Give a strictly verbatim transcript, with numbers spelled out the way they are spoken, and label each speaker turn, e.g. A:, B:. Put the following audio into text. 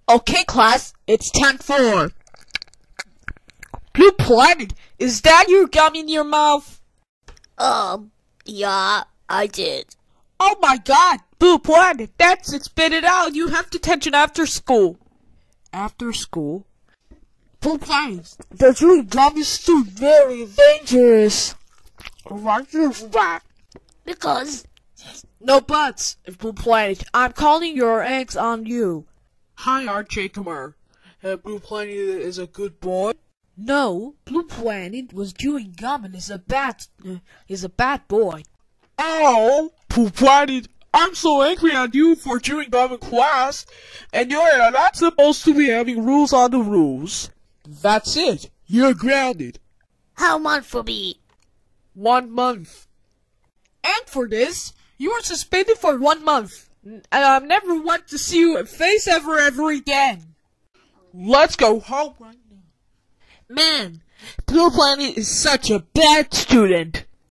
A: Okay, class, it's time for... Blue Planet, is that your gum in your mouth?
B: Um, yeah, I did.
A: Oh my god, Blue Planet, that's it, spit it out, you have detention after school. After school? Blue Planet, the chewing gum is too very dangerous. Why is that?
B: Because...
A: No buts, Blue Planet, I'm calling your ex on you. Hi, Archie Kumar. Uh, Blue Planet is a good boy? No, Blue Planet was chewing gum and is a bad, uh, is a bad boy. Oh, Blue Planet, I'm so angry at you for chewing gum in class, and you're not supposed to be having rules on the rules. That's it, you're grounded.
B: How much for me?
A: One month. And for this, you are suspended for one month. And I never want to see you face ever ever again. Let's go home right now. Man, Blue Planet is such a bad student.